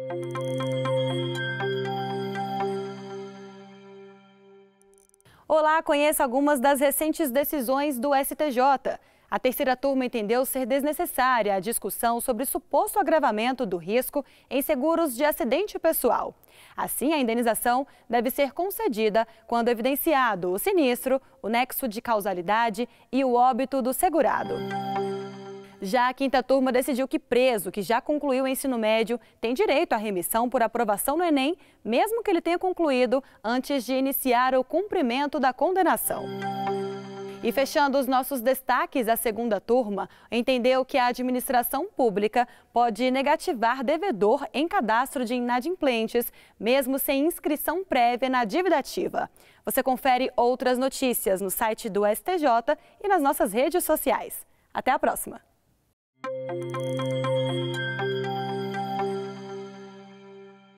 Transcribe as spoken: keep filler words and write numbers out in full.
Olá, conheça algumas das recentes decisões do S T J. A terceira turma entendeu ser desnecessária a discussão sobre suposto agravamento do risco em seguros de acidente pessoal. Assim, a indenização deve ser concedida quando evidenciado o sinistro, o nexo de causalidade e o óbito do segurado. Já a quinta turma decidiu que preso que já concluiu o ensino médio tem direito à remissão por aprovação no Enem, mesmo que ele tenha concluído antes de iniciar o cumprimento da condenação. E fechando os nossos destaques, a segunda turma entendeu que a administração pública pode negativar devedor em cadastro de inadimplentes, mesmo sem inscrição prévia na dívida ativa. Você confere outras notícias no site do S T J e nas nossas redes sociais. Até a próxima!